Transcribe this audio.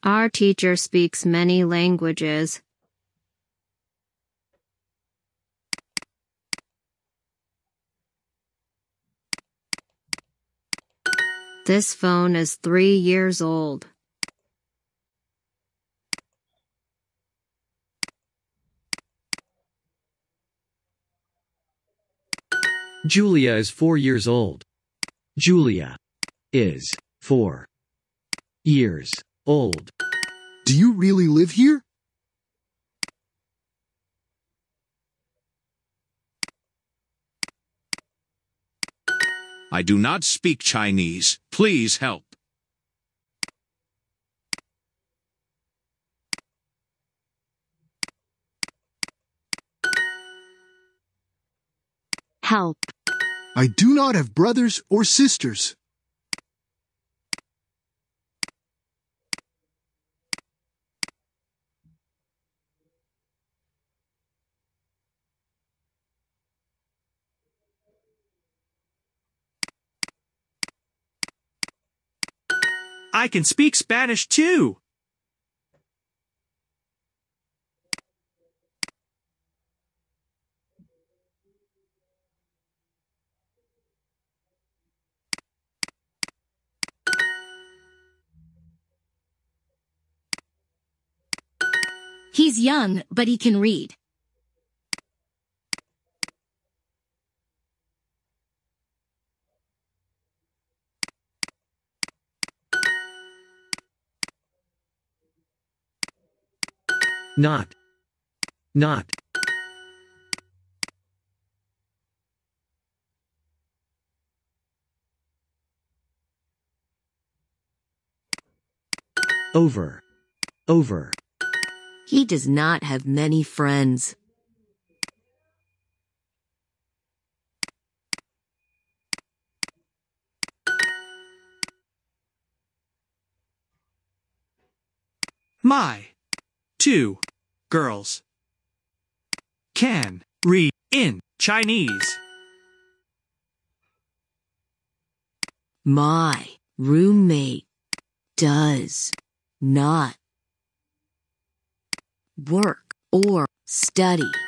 Our teacher speaks many languages. This phone is 3 years old. Julia is 4 years old. Julia is 4 years old. Do you really live here? I do not speak Chinese. Please help. Help. I do not have brothers or sisters. I can speak Spanish too. He's young, but he can read. Not. Over. He does not have many friends. My 2 girls can read in Chinese. My roommate does not work or study